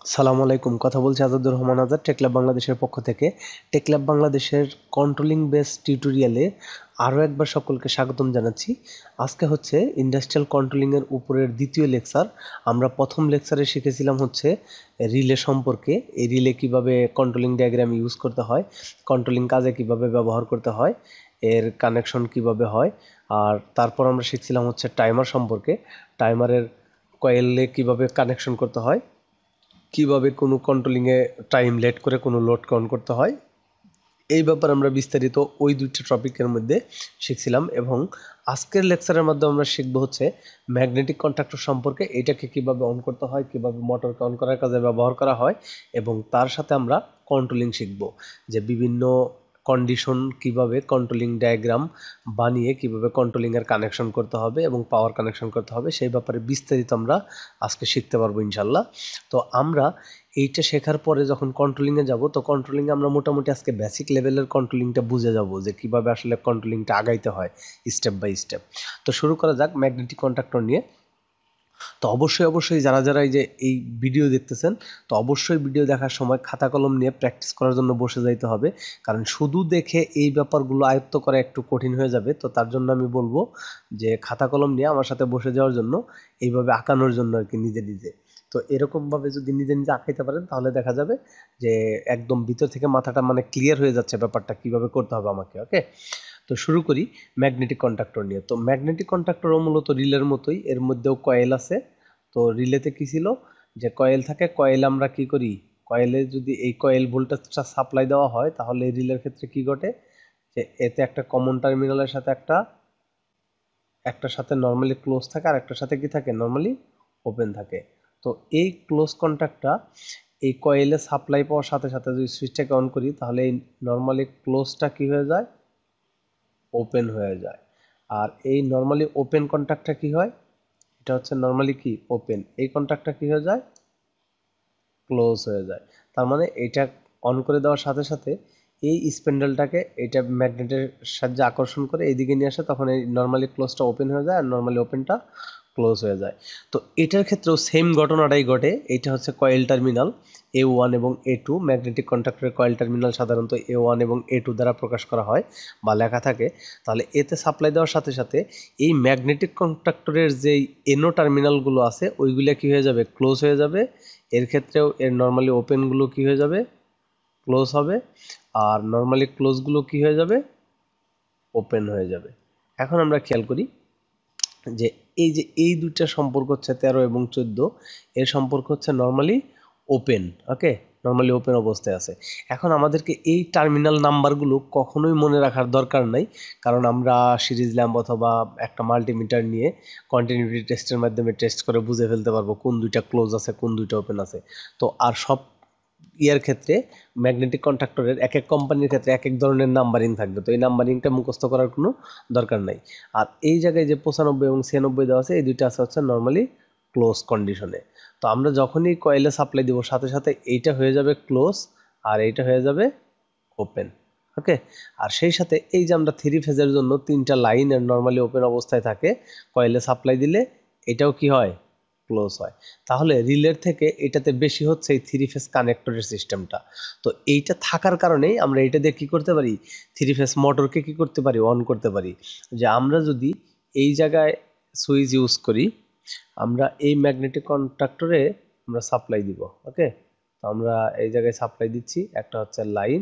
সালামু আলাইকুম। কথা বলছি আজাদুর রহমান আজাদ, টেকল্যাব বাংলাদেশের পক্ষ থেকে। টেকল্যাব বাংলাদেশের কন্ট্রোলিং বেস টিউটোরিয়ালে আরও একবার সকলকে স্বাগতম জানাচ্ছি। আজকে হচ্ছে ইন্ডাস্ট্রিয়াল কন্ট্রোলিংয়ের উপরের দ্বিতীয় লেকচার। আমরা প্রথম লেকচারে শিখেছিলাম হচ্ছে রিলে সম্পর্কে। এই রিলে কিভাবে কন্ট্রোলিং ডায়াগ্রাম ইউজ করতে হয়, কন্ট্রোলিং কাজে কিভাবে ব্যবহার করতে হয়, এর কানেকশন কিভাবে হয়। আর তারপর আমরা শিখছিলাম হচ্ছে টাইমার সম্পর্কে। টাইমারের কয়েলে কিভাবে কানেকশন করতে হয়, কিভাবে কোনো কন্ট্রোলিংয়ে টাইম লেট করে কোনো লোড অন করতে হয়, এই ব্যাপারে আমরা বিস্তারিত ওই দুইটা টপিকের মধ্যে শিখছিলাম। এবং আজকের লেকচারের মাধ্যমে আমরা শিখব হচ্ছে ম্যাগনেটিক কন্ট্রাক্টর সম্পর্কে। এটাকে কিভাবে অন করতে হয়, কিভাবে মোটরকে অন করার কাজে ব্যবহার করা হয়, এবং তার সাথে আমরা কন্ট্রোলিং শিখব যে বিভিন্ন কন্ডিশন কিভাবে কন্ট্রোলিং ডায়াগ্রাম বানিয়ে কিভাবে কন্ট্রোলিংয়ের কানেকশন করতে হবে এবং পাওয়ার কানেকশন করতে হবে, সেই ব্যাপারে বিস্তারিত আমরা আজকে শিখতে পারবো ইনশাল্লাহ। তো আমরা এইটা শেখার পরে যখন কন্ট্রোলিংয়ে যাব, তো কন্ট্রোলিংয়ে আমরা মোটামুটি আজকে বেসিক লেভেলের কন্ট্রোলিংটা বুঝে যাব যে কিভাবে আসলে কন্ট্রোলিংটা আগাইতে হয় স্টেপ বাই স্টেপ। তো শুরু করা যাক ম্যাগনেটিক কন্ট্রাক্টর নিয়ে। তো অবশ্যই যারা যারা এই ভিডিও দেখতেছেন, তো অবশ্যই ভিডিও দেখার সময় খাতা কলম নিয়ে প্র্যাকটিস করার জন্য বসে যাইতে হবে, কারণ শুধু দেখে এই ব্যাপারগুলো আয়ত্ত করা একটু কঠিন হয়ে যাবে। তো তার জন্য আমি বলবো যে খাতা কলম নিয়ে আমার সাথে বসে যাওয়ার জন্য, এইভাবে আঁকানোর জন্য আর কি, নিজে নিজে। তো এরকমভাবে যদি নিজে নিজে আঁকাইতে পারেন তাহলে দেখা যাবে যে একদম ভিতর থেকে মাথাটা মানে ক্লিয়ার হয়ে যাচ্ছে ব্যাপারটা কিভাবে করতে হবে আমাকে। ওকে, তো শুরু করি ম্যাগনেটিক কন্ট্রাক্টর নিয়ে। তো ম্যাগনেটিক কন্ট্রাক্টরও মূলত রিলের মতোই, এর মধ্যেও কয়েল আছে। তো রিলেতে কি ছিল, যে কয়েল থাকে, কয়েল আমরা কি করি, কয়েলে যদি এই কয়েল ভোল্টেজটা সাপ্লাই দেওয়া হয় তাহলে এই রিলের ক্ষেত্রে কি ঘটে, যে এতে একটা কমন টার্মিনালের সাথে একটার সাথে নর্মালি ক্লোজ থাকে আর একটার সাথে কি থাকে, নর্মালি ওপেন থাকে। তো এই ক্লোজ কন্ট্যাক্টটা এই কয়েলে সাপ্লাই পাওয়ার সাথে সাথে যদি সুইচটাকে অন করি তাহলে এই নর্মালি ক্লোজটা কি হয়ে যায়, ওপেন হয়ে যায়। আর এই নর্মালি ওপেন কন্ট্যাক্টটা কি হয়, এটা হচ্ছে নর্মালি কি ওপেন, এই কন্ট্যাক্টটা কি হয়ে যায়, ক্লোজ হয়ে যায়। তার মানে এটা অন করে দেওয়ার সাথে সাথে এই স্প্যান্ডেলটাকে এটা ম্যাগনেটের সাহায্যে আকর্ষণ করে এইদিকে নিয়ে আসে, তখন এই নর্মালি ক্লোজটা ওপেন হয়ে যায় আর নর্মালি ওপেনটা ক্লোজ হয়ে যায়। তো এটার ক্ষেত্রেও সেম ঘটনাটাই ঘটে। এটা হচ্ছে কয়েল টার্মিনাল A1 এবং A2। ম্যাগনেটিক কন্ট্রাক্টরের কয়েল টার্মিনাল সাধারণত A1 এবং A2 দ্বারা প্রকাশ করা হয় বা লেখা থাকে। তাহলে এতে সাপ্লাই দেওয়ার সাথে সাথে এই ম্যাগনেটিক কন্ট্রাক্টরের যেই এনো টার্মিনালগুলো আছে ওইগুলো কি হয়ে যাবে, ক্লোজ হয়ে যাবে। এর ক্ষেত্রেও এর নর্মালি ওপেনগুলো কি হয়ে যাবে, ক্লোজ হবে। আর নর্মালি ক্লোজগুলো কি হয়ে যাবে, ওপেন হয়ে যাবে। এখন আমরা খেয়াল করি যে এই দুইটা সম্পর্ক হচ্ছে 13 এবং 14, এর সম্পর্ক হচ্ছে normally open. Okay, normally open অবস্থায় আছে। এখন আমাদেরকে এই টার্মিনাল নাম্বারগুলো কখনোই মনে রাখার দরকার নাই, কারণ আমরা সিরিজ ল্যাম্প অথবা একটা মাল্টিমিটার নিয়ে কন্টিনিউটি টেস্টের মাধ্যমে টেস্ট করে বুঝে ফেলতে পারবো কোন দুইটা ক্লোজ আছে কোন দুইটা ওপেন আছে। তো আর সব ইয়ার ক্ষেত্রে ম্যাগনেটিক কন্ট্রাক্টরের এক এক কোম্পানির ক্ষেত্রে এক এক ধরনের নাম্বারিং থাকবে, তো এই নাম্বারিংটা মুখস্থ করার কোনো দরকার নাই। আর এই জায়গায় যে 95 এবং 96 দেওয়া আছে, এই দুইটা আছে হচ্ছে নর্মালি ক্লোজ কন্ডিশনে। তো আমরা যখনই কয়েলে সাপ্লাই দিব সাথে সাথে এইটা হয়ে যাবে ক্লোজ আর এইটা হয়ে যাবে ওপেন। ওকে, আর সেই সাথে এই যে আমরা থ্রি ফেজের জন্য তিনটা লাইন নর্মালি ওপেন অবস্থায় থাকে, কয়েলে সাপ্লাই দিলে এটাও কি হয়, ক্লোজ হয়। তাহলে রিলের থেকে এটাতে বেশি হচ্ছে এই থ্রি ফেজ কানেক্টরের সিস্টেমটা। তো এইটা থাকার কারণেই আমরা এটা দিয়ে কি করতে পারি, থ্রি ফেজ মোটরকে কি করতে পারি, অন করতে পারি। যে আমরা যদি এই জায়গায় সুইচ ইউজ করি, আমরা এই ম্যাগনেটিক কন্ট্রাক্টরে আমরা সাপ্লাই দিব। ওকে, তো আমরা এই জায়গায় সাপ্লাই দিচ্ছি, একটা হচ্ছে লাইন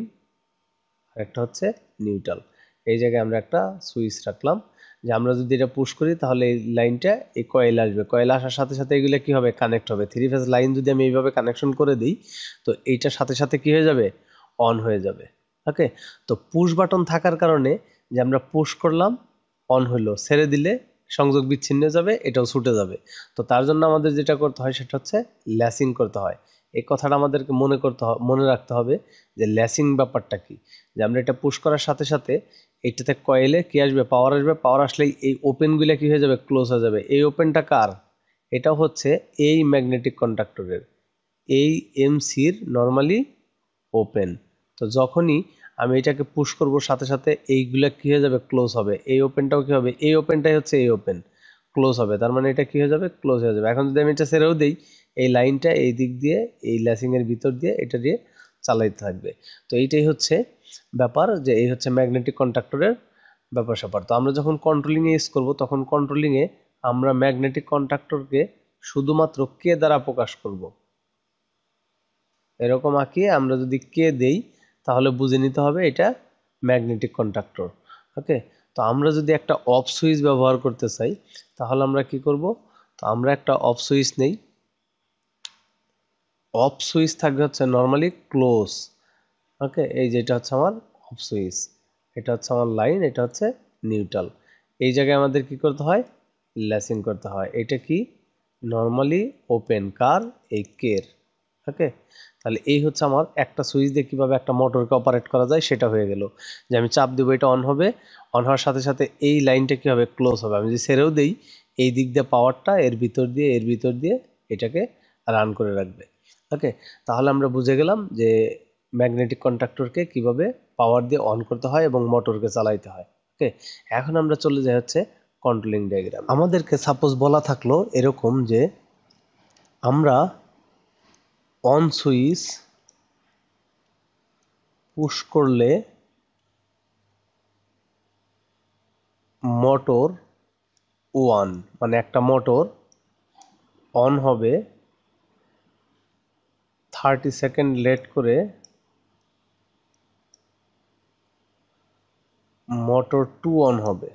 আর একটা হচ্ছে নিউট্রাল। এই জায়গায় আমরা একটা সুইচ রাখলাম, যে আমরা যদি এটা পুশ করি তাহলে এই লাইনটা এই কয়েল আসবে, কয়েল আসার সাথে সাথে এগুলো কি হবে, কানেক্ট হবে। থ্রি ফেজ লাইন যদি আমি এইভাবে কানেকশন করে দিই তো এইটার সাথে সাথে কি হয়ে যাবে, অন হয়ে যাবে। ওকে, তো পুশ বাটন থাকার কারণে যে আমরা পুশ করলাম অন হইলো, ছেড়ে দিলে সংযোগ বিচ্ছিন্ন হয়ে যাবে, এটাও ছুটে যাবে। তো তার জন্য আমাদের যেটা করতে হয় সেটা হচ্ছে ল্যাসিং করতে হয়। এই কথাটা আমাদেরকে মনে রাখতে হবে যে ল্যাসিং ব্যাপারটা কি, যে আমরা এটা পুশ করার সাথে সাথে এইটাতে কয়েলে কি আসবে, পাওয়ার আসবে, পাওয়ার আসলেই এই ওপেনগুলো কি হয়ে যাবে, ক্লোজ হয়ে যাবে। এই ওপেনটা কার, এটাও হচ্ছে এই ম্যাগনেটিক কন্ডাক্টরের, এই এমসির নর্মালি ওপেন। তো যখনই আমি এটাকে পুশ করব সাথে সাথে এইগুলা কি হয়ে যাবে, ক্লোজ হবে। এই ওপেনটাও কি হবে, এই ওপেনটাই হচ্ছে এই ওপেন, ক্লোজ হবে। তার মানে এটা কি হয়ে যাবে, ক্লোজ হয়ে যাবে। এখন যদি আমি এটা ছেড়েও দিই এই লাইনটা এই দিক দিয়ে এই ল্যাসিংয়ের ভিতর দিয়ে এটা দিয়ে চালাইতে থাকবে। তো এইটাই হচ্ছে ব্যাপার, যে এই হচ্ছে ম্যাগনেটিক কন্ডাক্টরের ব্যাপার স্যাপার। তো আমরা যখন কন্ট্রোলিংয়ে ইউজ করব তখন কন্ট্রোলিংয়ে আমরা ম্যাগনেটিক কন্ডাক্টরকে শুধুমাত্র কে দ্বারা প্রকাশ করব। এরকম আঁকিয়ে আমরা যদি কে দেই তাহলে বুঝে নিতে হবে এটা ম্যাগনেটিক কন্ডাক্টর। ওকে, তো আমরা যদি একটা অফ সুইচ ব্যবহার করতে চাই তাহলে আমরা কি করব, তো আমরা একটা অফ সুইচ নেই। অফ সুইচ থাকবে হচ্ছে নর্মালি ক্লোজ। ওকে, এই যেটা হচ্ছে আমার অফ সুইচ, এটা হচ্ছে আমার লাইন, এটা হচ্ছে নিউট্রাল। এই জায়গায় আমাদের কি করতে হয়, ল্যাসিং করতে হয়। এটা কি নর্মালি ওপেন কার, এই কের। ওকে, তাহলে এই হচ্ছে আমার একটা সুইচ দিয়ে কীভাবে একটা মোটরকে অপারেট করা যায় সেটা হয়ে গেল। যে আমি চাপ দেবো এটা অন হবে, অন হওয়ার সাথে সাথে এই লাইনটা কী হবে, ক্লোজ হবে। আমি যদি ছেড়েও দেই এই দিক দিয়ে পাওয়ারটা এর ভিতর দিয়ে এটাকে রান করে রাখবে। ওকে, তাহলে আমরা বুঝে গেলাম যে ম্যাগনেটিক কন্ডাক্টরকে কিভাবে পাওয়ার দিয়ে অন করতে হয় এবং মোটরকে চালাইতে হয়। ওকে, এখন আমরা চলে যাই হচ্ছে কন্ট্রোলিং ডায়াগ্রাম। আমাদেরকে সাপোজ বলা থাকলো এরকম যে আমরা অন সুইচ পুশ করলে মোটর ওয়ান, মানে একটা মোটর অন হবে, 30 সেকেন্ড লেট করে মোটর টু অন হবে,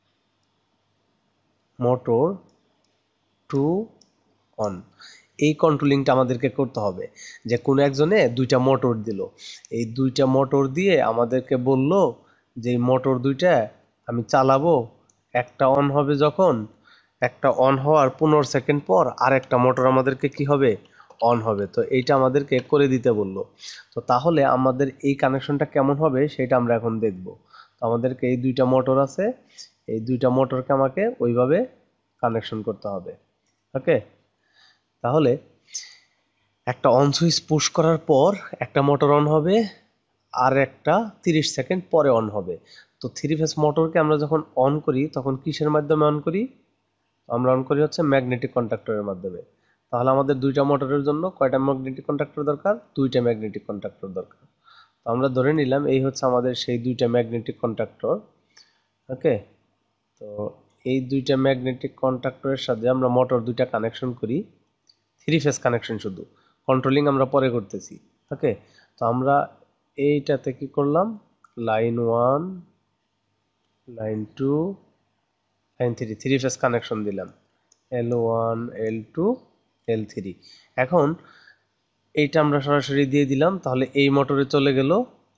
মোটর টু অন। এই কন্ট্রোলিংটা আমাদেরকে করতে হবে। যে কোনো একজনে দুইটা মোটর দিল, এই দুইটা মোটর দিয়ে আমাদেরকে বলল যে এই মোটর দুইটা আমি চালাবো, একটা অন হবে যখন, একটা অন হওয়ার 15 সেকেন্ড পর আর একটা মোটর আমাদেরকে কি হবে, অন হবে। তো এইটা আমাদেরকে করে দিতে বললো। তো তাহলে আমাদের এই কানেকশনটা কেমন হবে সেটা আমরা এখন দেখব। তো আমাদেরকে এই দুইটা মোটর আছে, এই দুইটা মোটরকে আমাকে ওইভাবে কানেকশন করতে হবে। ওকে, তাহলে একটা অন সুইচ পুশ করার পর একটা মোটর অন হবে, আর একটা 30 সেকেন্ড পরে অন হবে। তো থ্রি ফেজ মোটরকে আমরা যখন অন করি তখন কিসের মাধ্যমে অন করি, আমরা অন করি হচ্ছে ম্যাগনেটিক কন্ডাক্টরের মাধ্যমে। তাহলে আমাদের দুইটা মোটরের জন্য কয়টা ম্যাগনেটিক কন্ডাক্টর দরকার, দুইটা ম্যাগনেটিক কন্ডাক্টর দরকার। তো আমরা ধরে নিলাম এই হচ্ছে আমাদের সেই দুইটা ম্যাগনেটিক কন্ডাক্টর। ওকে, তো এই দুইটা ম্যাগনেটিক কন্ডাক্টরের সাথে আমরা মোটর দুইটা কানেকশন করি, থ্রি ফেজ কানেকশন, শুধু কন্ট্রোলিং আমরা পরে করতেছি। ওকে, তো আমরা এইটাতে কি করলাম, line one, line two, line three, three phase connection দিলাম, L1 L2 L3। এখন এইটা আমরা সরাসরি দিয়ে দিলাম, তাহলে এই মোটরে চলে গেল।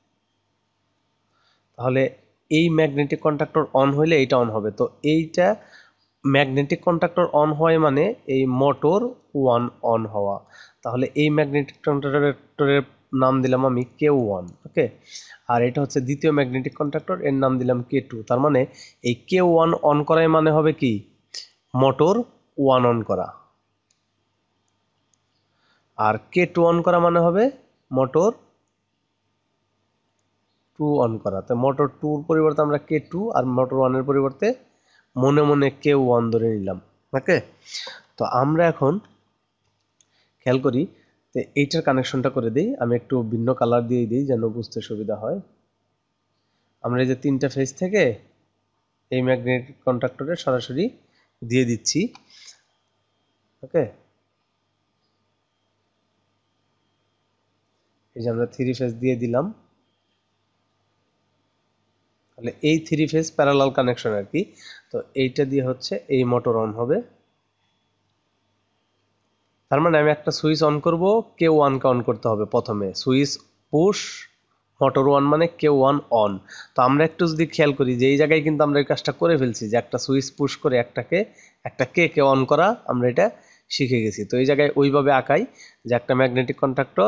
তাহলে এই ম্যাগনেটিক কন্ডাক্টর অন হইলে এইটা অন হবে। তো এইটা ম্যাগনেটিক কন্ডাক্টর অন হয় মানে এই মোটর ওয়ান অন হওয়া। তাহলে এই ম্যাগনেটিক কন্ডাক্টরের নাম দিলাম আমি Q1। ওকে, আর এটা হচ্ছে দ্বিতীয় ম্যাগনেটিক কন্ডাক্টর, এর নাম দিলাম K2। তার মানে এই Q1 অন করাই মানে হবে কি, মোটর ওয়ান অন করা, আর K2 অন করা মানে হবে মোটর টু অন করা। তো মোটর টুর পরিবর্তে আমরা K2 আর মোটর ওয়ানের পরিবর্তে মনে মনে K1 ধরে নিলাম। ওকে, তো আমরা এখন খেয়াল করি, তো এইটার কানেকশনটা করে দিই। আমি একটু ভিন্ন কালার দিয়ে দিই যেন বুঝতে সুবিধা হয়। আমরা এই যে তিনটা ফেজ থেকে এই ম্যাগনেটিক কন্ডাক্টরে সরাসরি দিয়ে দিচ্ছি। ওকে, এই যে আমরা থ্রি ফেজ দিয়ে দিলাম। তাহলে এই থ্রি ফেজ প্যারালাল কানেকশন আর কি। তো এইটা দিয়ে হচ্ছে এই মোটর অন হবে। তার মানে আমি একটা সুইচ অন করব, K1 কে অন করতে হবে প্রথমে, সুইচ পুশ মোটর ওয়ান মানে K1 অন। তো আমরা একটু যদি খেয়াল করি যে এই জায়গায় কিন্তু আমরা এই কাজটা করে ফেলছি, যে একটা সুইচ পুশ করে একটা কে অন করা আমরা এটা শিখে গেছি। তো এই জায়গায় ওইভাবে আঁকাই যে একটা ম্যাগনেটিক কন্ডাক্টর,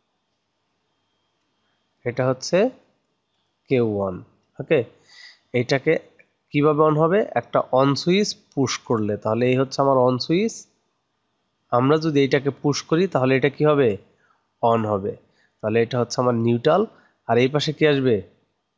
এটা হচ্ছে K1। ওকে, এইটাকে কিভাবে অন হবে, একটা অন সুইচ পুশ করলে, তাহলে এই হচ্ছে আমার অন সুইচ। আমরা যদি এটাকে পুশ করি তাহলে এটা কি হবে, অন হবে। তাহলে এটা হচ্ছে আমার নিউট্রাল, আর এই পাশে কি আসবে,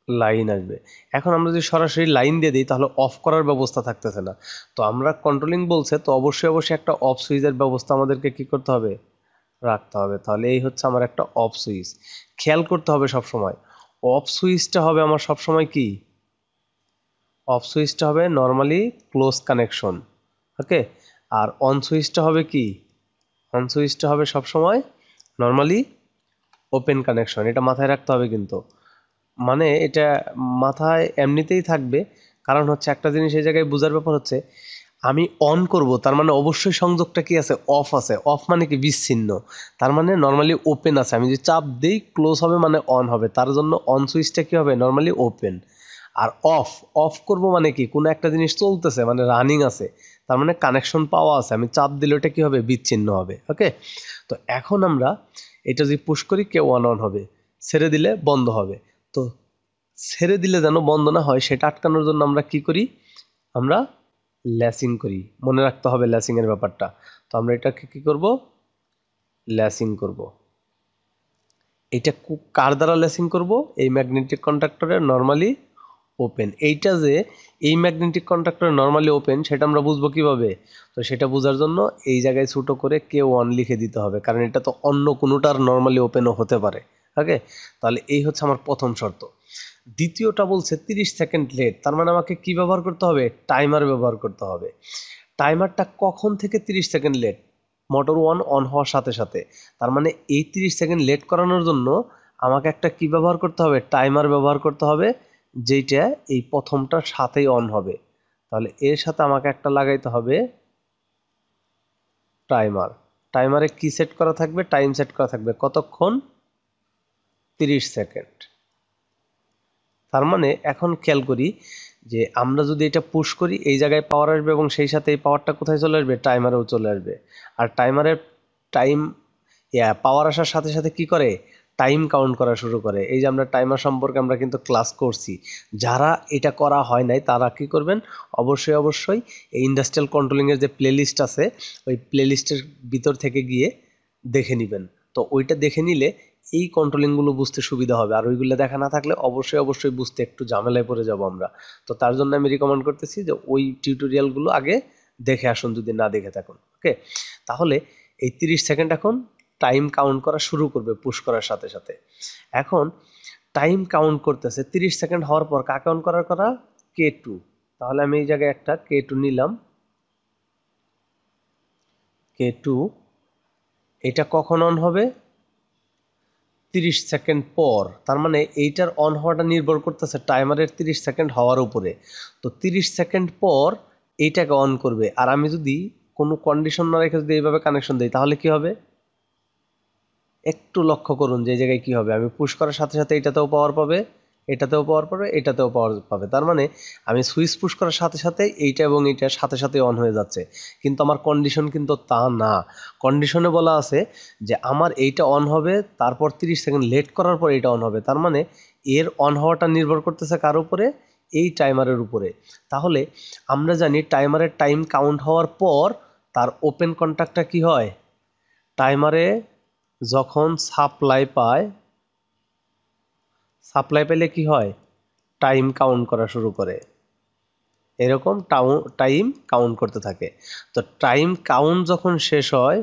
লাইন আসবে। এখন আমরা যদি সরাসরি লাইন দিয়ে দিই তাহলে অফ করার ব্যবস্থা থাকতেছে না। তো আমরা কন্ট্রোলিং বলছে, তো অবশ্যই অবশ্যই একটা অফ সুইচের ব্যবস্থা আমাদেরকে কি করতে হবে, রাখতে হবে। তাহলে এই হচ্ছে আমার একটা অফ সুইচ। খেয়াল করতে হবে সব সময়, অফ সুইচটা হবে আমার সব সময় কি, অফ সুইচটা হবে নর্মালি ক্লোজ কানেকশন, ওকে। আর অন সুইচটা হবে কি, অন সুইচটা হবে সব সময় নর্মালি ওপেন কানেকশন। এটা মাথায় রাখতে হবে কিন্তু, মানে এটা মাথায় এমনিতেই থাকবে। কারণ হচ্ছে একটা জিনিস এই জায়গায় বোঝার ব্যাপার হচ্ছে, আমি অন করব তার মানে অবশ্যই সংযোগটা কি আছে, অফ আছে। অফ মানে কি, বিচ্ছিন্ন। তার মানে নর্মালি ওপেন আছে। আমি যদি চাপ দেই ক্লোজ হবে মানে অন হবে, তার জন্য অন সুইচটা কি হবে, নর্মালি ওপেন। আর অফ, অফ করব মানে কি, কোনো একটা জিনিস চলতেছে মানে রানিং আছে, তার মানে কানেকশন পাওয়া আছে, আমি চাপ দিলে ওটা কি হবে, বিচ্ছিন্ন হবে, ওকে। তো এখন আমরা এটা যদি পুশ করি কে ওয়ান অন হবে, ছেড়ে দিলে বন্ধ হবে। তো ছেড়ে দিলে যেন বন্ধ না হয় সেটা আটকানোর জন্য আমরা কি করি, আমরা ল্যাসিং করি। মনে রাখতে হবে ল্যাসিং এর ব্যাপারটা। তো আমরা এটাকে কি করব, ল্যাসিং করব। এটা কার দ্বারা ল্যাসিং করব, এই ম্যাগনেটিক কন্ডাক্টরের নরমালি ওপেন। এইটা যে এই ম্যাগনেটিক কন্ডাক্টর নরমালি ওপেন সেটা আমরা বুঝবো কিভাবে, তো সেটা বোঝার জন্য এই জায়গায় ছোট করে কে ওয়ান লিখে দিতে হবে, কারণ এটা তো অন্য কোনোটার নরমালি ওপেনও হতে পারে, ওকে। তাহলে এই হচ্ছে আমার প্রথম শর্ত। দ্বিতীয়টা বলছে 30 সেকেন্ড লেট, তার মানে আমাকে কি ব্যবহার করতে হবে, টাইমার ব্যবহার করতে হবে। টাইমারটা কখন থেকে 30 second late, motor one on হওয়ার সাথে সাথে। তার মানে এই 30 সেকেন্ড লেট করানোর জন্য আমাকে একটা কি ব্যবহার করতে হবে, টাইমার ব্যবহার করতে হবে, যেইটা এই প্রথমটার সাথেই অন হবে। তাহলে এর সাথে আমাকে একটা লাগাইতে হবে টাইমার। টাইমারে কি সেট করা থাকবে, টাইম সেট করা থাকবে কতক্ষণ, 30 সেকেন্ড। তার মানে এখন খেয়াল করি যে আমরা যদি এটা পুশ করি এই জায়গায় পাওয়ার আসবে এবং সেই সাথে এই পাওয়ারটা কোথায় চলে আসবে, টাইমারেও চলে আসবে। আর টাইমারের টাইম পাওয়ার আসার সাথে সাথে কি করে, টাইম কাউন্ট করা শুরু করে। এই যে আমরা টাইমার সম্পর্কে আমরা কিন্তু ক্লাস করছি, যারা এটা করা হয় নাই তারা কি করবেন, অবশ্যই অবশ্যই এই ইন্ডাস্ট্রিয়াল কন্ট্রোলিংয়ের যে প্লেলিস্ট আছে ওই প্লেলিস্টের ভিতর থেকে গিয়ে দেখে নেবেন। তো ওইটা দেখে নিলে এই কন্ট্রোলিংগুলো বুঝতে সুবিধা হবে। আর ওইগুলো দেখা না থাকলে অবশ্যই অবশ্যই বুঝতে একটু ঝামেলায় পড়ে যাব আমরা। তো তার জন্য আমি রিকমেন্ড করতেছি যে ওই টিউটোরিয়ালগুলো আগে দেখে আসুন যদি না দেখে থাকুন, ওকে। তাহলে এই 30 সেকেন্ড এখন টাইম কাউন্ট করা শুরু করবে পুশ করার সাথে সাথে। এখন টাইম কাউন্ট করতেছে 30 সেকেন্ড হওয়ার পর কাকে অন করার করা, কে টু। তাহলে আমি এই জায়গায় একটা কে টু নিলাম, কে টু। এটা কখন অন হবে, 30 সেকেন্ড পর। তার মানে এইটার অন হওয়াটা নির্ভর করতেছে টাইমারের 30 সেকেন্ড হওয়ার উপরে। তো 30 সেকেন্ড পর এইটাকে অন করবে। আর আমি যদি কোনো কন্ডিশন না রেখে যদি এইভাবে কানেকশন দিই তাহলে কি হবে, একটু লক্ষ্য করুন যে এই জায়গায় কি হবে, আমি পুশ করার সাথে সাথে এটাতেও পাওয়ার পাবে, এটাতেও পাওয়ার পাবে, এটাতেও পাওয়ার পাবে। তার মানে আমি সুইচ পুশ করার সাথে সাথে এইটা এবং এইটার সাথে সাথে অন হয়ে যাচ্ছে। কিন্তু আমার কন্ডিশন কিন্তু তা না। কন্ডিশনে বলা আছে যে আমার এইটা অন হবে, তারপর 30 সেকেন্ড লেট করার পর এইটা অন হবে। তার মানে এর অন হওয়াটা নির্ভর করতেছে কার উপরে, এই টাইমারের উপরে। তাহলে আমরা জানি টাইমারের টাইম কাউন্ট হওয়ার পর তার ওপেন কন্ট্যাক্টটা কি হয়, টাইমারে যখন সাপ্লাই পায়, সাপ্লাই পেলে কি হয়, টাইম কাউন্ট করা শুরু করে, এরকম টাইম কাউন্ট করতে থাকে। তো টাইম কাউন্ট যখন শেষ হয়,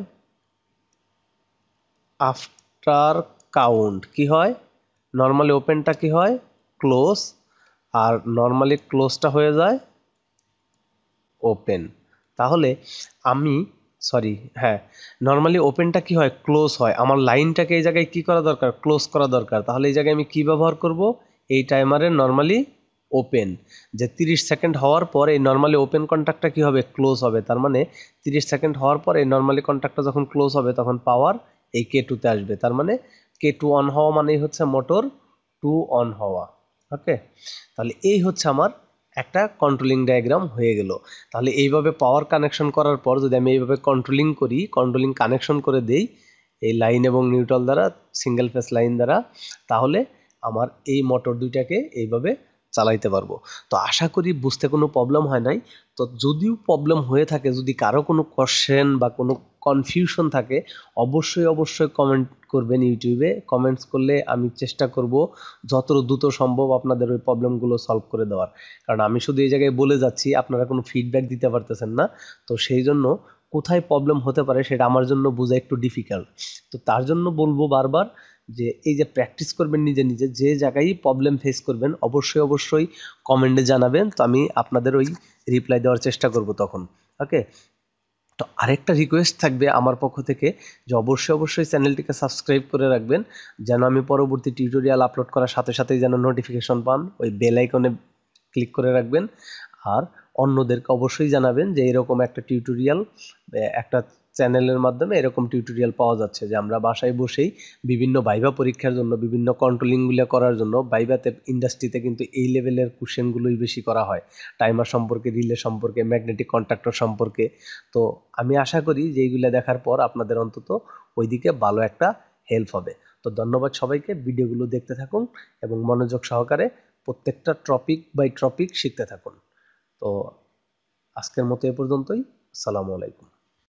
আফটার কাউন্ট কি হয়, নর্মালি ওপেনটা কি হয়, ক্লোজ। আর নর্মালি ক্লোজটা হয়ে যায় ওপেন। তাহলে আমি সরি, হ্যাঁ, নর্মালি ওপেনটা কি হয়, ক্লোজ হয়। আমার লাইনটাকে এই জায়গায় কি করা দরকার, ক্লোজ করা দরকার। তাহলে এই জায়গায় আমি কি ব্যবহার করব, এই টাইমারের নর্মালি ওপেন। যে 30 সেকেন্ড হওয়ার পর এই নর্মালি ওপেন কন্ট্যাক্টটা কি হবে, ক্লোজ হবে। তার মানে 30 সেকেন্ড হওয়ার পর এই নর্মালি কন্ট্যাক্টটা যখন ক্লোজ হবে তখন পাওয়ার এই কে টুতে আসবে। তার মানে কে টু অন হওয়া মানেই হচ্ছে মোটর টু অন হওয়া, ওকে। তাহলে এই হচ্ছে আমার একটা কন্ট্রোলিং ডায়াগ্রাম হয়ে গেল। তাহলে এইভাবে পাওয়ার কানেকশন করার পর যদি আমি এইভাবে কন্ট্রোলিং করি, কন্ট্রোলিং কানেকশন করে দেই এই লাইন এবং নিউট্রাল দ্বারা, সিঙ্গেল ফেজ লাইন দ্বারা, তাহলে আমার এই মোটর দুইটাকে এইভাবে চালাইতে পারবো। তো আশা করি বুঝতে কোনো প্রবলেম হয় নাই। তো যদিও প্রবলেম হয়ে থাকে, যদি কারো কোনো কোশ্চেন বা কোনো কনফিউশন থাকে, অবশ্যই কমেন্ট করবেন। ইউটিউবে কমেন্টস করলে আমি চেষ্টা করব যত দ্রুত সম্ভব আপনাদের ওই প্রবলেমগুলো সলভ করে দেওয়ার। কারণ আমি শুধু এই জায়গায় বলে যাচ্ছি, আপনারা কোনো ফিডব্যাক দিতে পারতেছেন না। তো সেই জন্য কোথায় প্রবলেম হতে পারে সেটা আমার জন্য বোঝা একটু ডিফিকাল্ট। তো তার জন্য বলবো বারবার যে এই যে প্র্যাকটিস করবেন নিজে নিজে, যে জায়গায় প্রবলেম ফেস করবেন অবশ্যই কমেন্টে জানাবেন। তো আমি আপনাদের ওই রিপ্লাই দেওয়ার চেষ্টা করব তখন। ওকে। তো আরেকটা রিকোয়েস্ট থাকবে আমার পক্ষ থেকে, যে অবশ্যই চ্যানেলটিকে সাবস্ক্রাইব করে রাখবেন, যেন আমি পরবর্তী টিউটোরিয়াল আপলোড করার সাথে সাথেই যেন নোটিফিকেশন পান। ওই বেল আইকনে ক্লিক করে রাখবেন। আর অন্যদেরকে অবশ্যই জানাবেন যে এরকম একটা টিউটোরিয়াল, একটা চ্যানেলের মাধ্যমে এরকম টিউটোরিয়াল পাওয়া যাচ্ছে, যে আমরা বাসায় বসেই বিভিন্ন ভাইভা পরীক্ষার জন্য, বিভিন্ন কন্ট্রোলিংগুলো করার জন্য, ভাইভাতে ইন্ডাস্ট্রিতে কিন্তু এই লেভেলের কোশ্চেনগুলোই বেশি করা হয়, টাইমার সম্পর্কে, রিলে সম্পর্কে, ম্যাগনেটিক কন্ট্রাক্টর সম্পর্কে। তো আমি আশা করি যে এইগুলো দেখার পর আপনাদের অন্তত ওইদিকে ভালো একটা হেল্প হবে। তো ধন্যবাদ সবাইকে, ভিডিওগুলো দেখতে থাকুন এবং মনোযোগ সহকারে প্রত্যেকটা টপিক বাই টপিক শিখতে থাকুন। তো আজকের মতো এ পর্যন্তই। আসসালামু আলাইকুম।